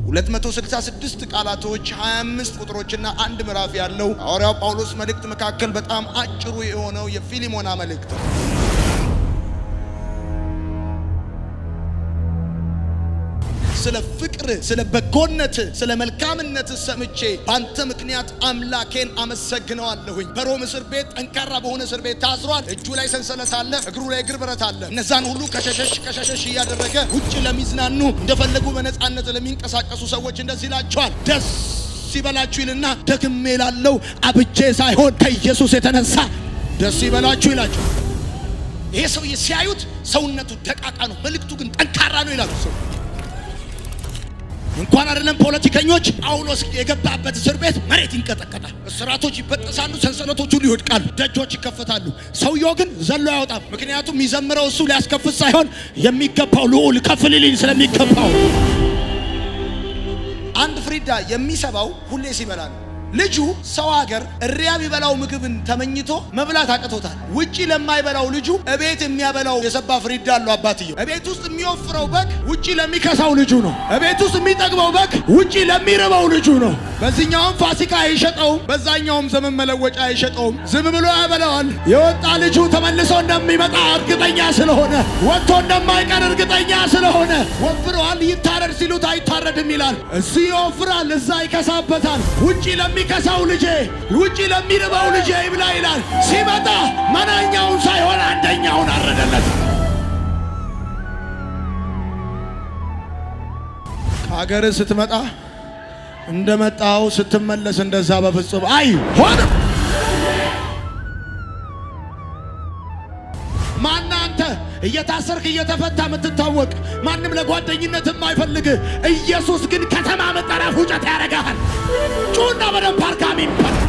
266 ቃላቶች 25 ቁጥሮችና አንድ ምዕራፍ ያለው ሐዋርያው ጳውሎስ መልእክት መካከል በጣም አጭሩ የሆነው የፊሊሞና መልእክት ስለ ፍቅር ስለ በጎነት ስለ መልካምነት ሰምቼ ባንተ ምክንያት አምላኬን አመሰግነዋለሁኝ። በሮም እስር ቤት ጠንካራ በሆነ እስር ቤት ታስሯል። እጁ ላይ ሰንሰለት አለ፣ እግሩ ላይ እግር ብረት አለ። እነዛን ሁሉ ከሸሸሽ እያደረገ ውጭ ለሚዝናኑ እንደፈለጉ በነፃነት ለሚንቀሳቀሱ ሰዎች እንደዚህ ይላቸዋል፣ ደስ ይበላችሁ ይልና ደግሜ ላለው አብጄ ሳይሆን ከኢየሱስ የተነሳ ደስ ይበላችሁ ይላቸዋል። ይሄ ሰው ሲያዩት ሰውነቱ ደቃቃ ነው፣ መልእክቱ ግን ጠንካራ ነው ይላሉ ሰው እንኳን አይደለም ፖለቲከኞች ጳውሎስ የገባበት እስር ቤት መሬት ይንቀጠቀጣል፣ እስራቶች ይበጠሳሉ፣ ሰንሰለቶቹ ይወድቃሉ፣ ደጆች ይከፈታሉ። ሰውየው ግን ዘሎ ያወጣም። ምክንያቱም የሚዘምረው እሱ ሊያስከፍት ሳይሆን የሚገባው ልዑል ከፍልልኝ ስለሚገባው። አንድ ፍሪዳ የሚሰባው ሁሌ ሲበላ ነው። ልጁ ሰው ሀገር እሪያ የሚበላው ምግብን ተመኝቶ መብላት አቅቶታል። ውጪ ለማይበላው ልጁ እቤት የሚያበላው የሰባ ፍሪዳ አለው አባትየው። እቤት ውስጥ የሚወፍረው በግ ውጪ ለሚከሳው ልጁ ነው። እቤት ውስጥ የሚጠግበው በግ ውጪ ለሚርበው ልጁ ነው። በዚህኛውም ፋሲካ አይሸጠውም፣ በዛኛውም ዘመን መለወጫ አይሸጠውም። ዝም ብሎ ያበላዋል። የወጣ ልጁ ተመልሶ እንደሚመጣ እርግጠኛ ስለሆነ፣ ወጥቶ እንደማይቀር እርግጠኛ ስለሆነ ወፍሯል። ይታረድ ሲሉት አይታረድም ይላል። እዚህ ይወፍራል፣ እዛ ይከሳበታል። ውጪ ከሳው ልጄ ውጪ ለሚርባው ልጄ ይብላ ይላል። ሲመጣ መናኛውን ሳይሆን አንደኛውን አረደለት። ከሀገር ስትመጣ እንደመጣው ስትመለስ እንደዛ በፍጹም አይሆንም። ማናንተ እየታሰርክ እየተፈታ የምትታወቅ ማንም ለጓደኝነት የማይፈልግ ኢየሱስ ግን ከተማ መጠሪያ ፉጨት ያደርጋል። ጩና በደም ፓርካሚን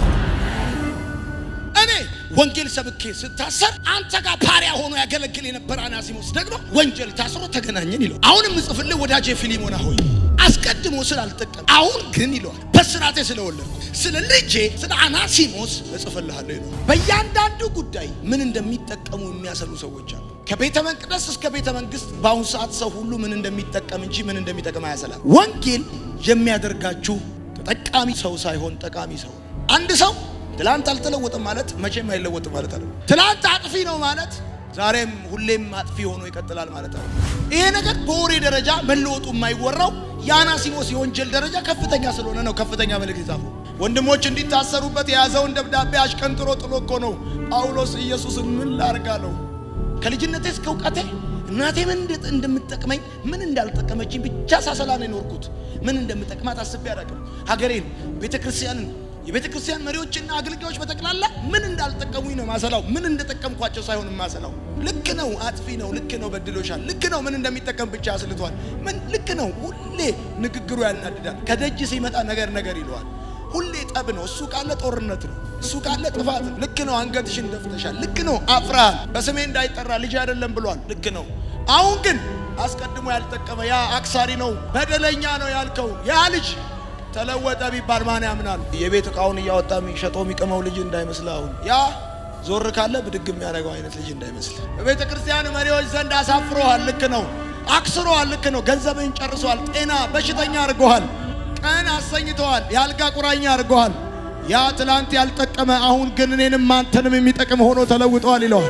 እኔ ወንጌል ሰብኬ ስታሰር አንተ ጋር ፓሪያ ሆኖ ያገለግል የነበረ አናሲሞስ ደግሞ ወንጀል ታስሮ ተገናኘን ይለው። አሁንም ጽፍልህ ወዳጄ ፊሊሞና ሆይ አስቀድሞ ስላልጠቀም አሁን ግን ይለዋል በስራቴ ስለወለድኩ ስለ ልጄ ስለ አናሲሞስ እጽፍልሃለሁ ይለው። በእያንዳንዱ ጉዳይ ምን እንደሚጠቀሙ የሚያሰሉ ሰዎች አሉ። ከቤተ መቅደስ እስከ ቤተ መንግስት በአሁን ሰዓት ሰው ሁሉ ምን እንደሚጠቀም እንጂ ምን እንደሚጠቀም አያሰላም። ወንጌል የሚያደርጋችሁ ተጠቃሚ ሰው ሳይሆን ጠቃሚ ሰው። አንድ ሰው ትላንት አልተለወጠም ማለት መቼም አይለወጥም ማለት አይደለም። ትላንት አጥፊ ነው ማለት ዛሬም ሁሌም አጥፊ ሆኖ ይቀጥላል ማለት አይደለም። ይሄ ነገር በወሬ ደረጃ መለወጡ የማይወራው የአናሲሞስ የወንጀል ደረጃ ከፍተኛ ስለሆነ ነው ከፍተኛ መልእክት ይጻፈው። ወንድሞች እንዲታሰሩበት የያዘውን ደብዳቤ አሽቀንጥሮ ጥሎ እኮ ነው ጳውሎስ ኢየሱስን ምን ላርጋለው ከልጅነቴ እስከ ዕውቀቴ እናቴ ምን እንደምትጠቅመኝ ምን እንዳልጠቀመችኝ ብቻ ሳሰላ ነው የኖርኩት። ምን እንደምጠቅማት አስቤ አላውቅም። ሀገሬን፣ ቤተክርስቲያንን፣ የቤተክርስቲያን መሪዎችና አገልጋዮች በተቀላላ ምን እንዳልጠቀሙኝ ነው ማሰላው። ምን እንደተጠቀምኳቸው ሳይሆን ማሰላው። ልክ ነው አጥፊ ነው፣ ልክ ነው በድሎሻል፣ ልክ ነው ምን እንደሚጠቀም ብቻ አስልቷል። ምን ልክ ነው ሁሌ ንግግሩ ያናድዳል። ከደጅ ሲመጣ ነገር ይለዋል። ሁሌ ጠብ ነው። እሱ ካለ ጦርነት ነው። እሱ ካለ ጥፋት ነው። ልክ ነው አንገትሽን ደፍተሻል፣ ልክ ነው አፍራል፣ በስሜ እንዳይጠራ ልጅ አይደለም ብሏል። ልክ ነው። አሁን ግን አስቀድሞ ያልጠቀመ ያ አክሳሪ ነው በደለኛ ነው ያልከው ያ ልጅ ተለወጠ ቢባል ማን ያምናል? የቤት ዕቃውን እያወጣ የሚሸጠው የሚቀመው ልጅ እንዳይመስል አሁን ያ ዞር ካለ ብድግ የሚያደርገው አይነት ልጅ እንዳይመስል። በቤተ ክርስቲያን መሪዎች ዘንድ አሳፍሮሃል። ልክ ነው አክስሮሃል። ልክ ነው ገንዘብህን ጨርሷል። ጤና በሽተኛ አድርጎሃል። ቀን አሰኝተዋል። ያልጋ ቁራኛ አድርጎሃል። ያ ትላንት ያልጠቀመ አሁን ግን እኔንም አንተንም የሚጠቅም ሆኖ ተለውጧል ይለዋል።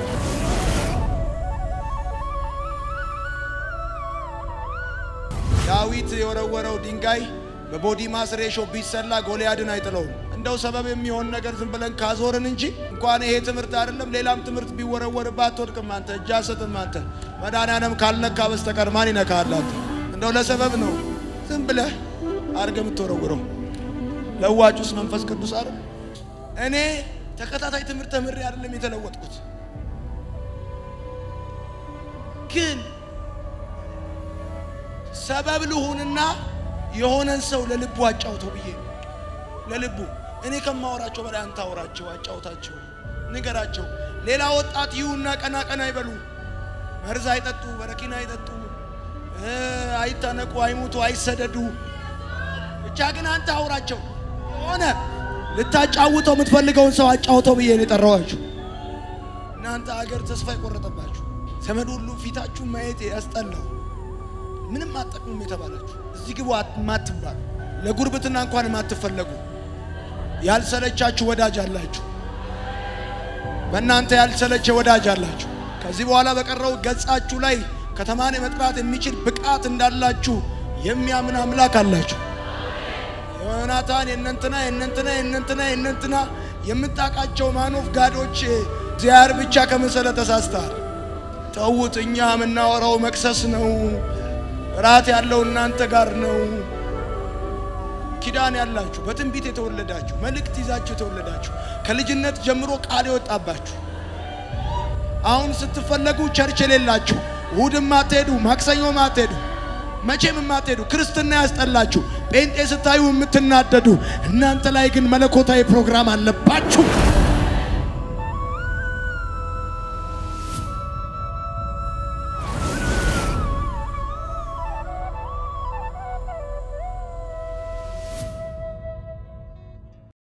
ዳዊት የወረወረው ድንጋይ በቦዲማስ ሬሾ ቢሰላ ጎልያድን አይጥለውም። እንደው ሰበብ የሚሆን ነገር ዝም ብለን ካዞርን እንጂ እንኳን ይሄ ትምህርት አይደለም ሌላም ትምህርት ቢወረወርባት አትወድቅም። አንተ እጅ አትሰጥም። አንተ መድኃኒዓለም ካልነካ በስተቀር ማን ይነካሃል? አንተ እንደው ለሰበብ ነው ዝም ብለህ አርገ የምትወረውረው። ለዋጩስ መንፈስ ቅዱስ አይደል? እኔ ተከታታይ ትምህርት ተምሬ አይደለም የተለወጥኩት፣ ግን ሰበብ ልሁንና የሆነን ሰው ለልቡ አጫውተው ብዬ ለልቡ እኔ ከማወራቸው በላይ አንተ አወራቸው፣ አጫውታቸው፣ ንገራቸው። ሌላ ወጣት ይሁንና ቀና ይበሉ፣ መርዝ አይጠጡ፣ በረኪና አይጠጡ፣ አይታነቁ፣ አይሙቱ፣ አይሰደዱ። ብቻ ግን አንተ አውራቸው። ሆነ ልታጫውተው የምትፈልገውን ሰው አጫውተው ብዬ ነው የጠራዋችሁ። እናንተ አገር ተስፋ ይቆረጠባችሁ፣ ዘመድ ሁሉ ፊታችሁ ማየት ያስጠላው፣ ምንም አጠቅሙም የተባላችሁ እዚህ ግቡ ማትባሉ ለጉርብትና እንኳን ማትፈለጉ ያልሰለቻችሁ ወዳጅ አላችሁ በእናንተ ያልሰለቸ ወዳጅ አላችሁ ከዚህ በኋላ በቀረው ገጻችሁ ላይ ከተማን መጥራት የሚችል ብቃት እንዳላችሁ የሚያምን አምላክ አላችሁ ዮናታን የነንተና የምታቃቸው ማኖፍ ጋዶች ዚያር ብቻ ከመሰለ ተሳስተዋል ተውት እኛ ምናወራው መክሰስ ነው ራት ያለው እናንተ ጋር ነው ኪዳን ያላችሁ በትንቢት የተወለዳችሁ መልእክት ይዛችሁ የተወለዳችሁ ከልጅነት ጀምሮ ቃል ይወጣባችሁ አሁን ስትፈለጉ ቸርች የሌላችሁ እሁድም አትሄዱ ማክሰኞም አትሄዱ መቼም አትሄዱ ክርስትና ያስጠላችሁ ጴንጤ ስታዩ የምትናደዱ እናንተ ላይ ግን መለኮታዊ ፕሮግራም አለባችሁ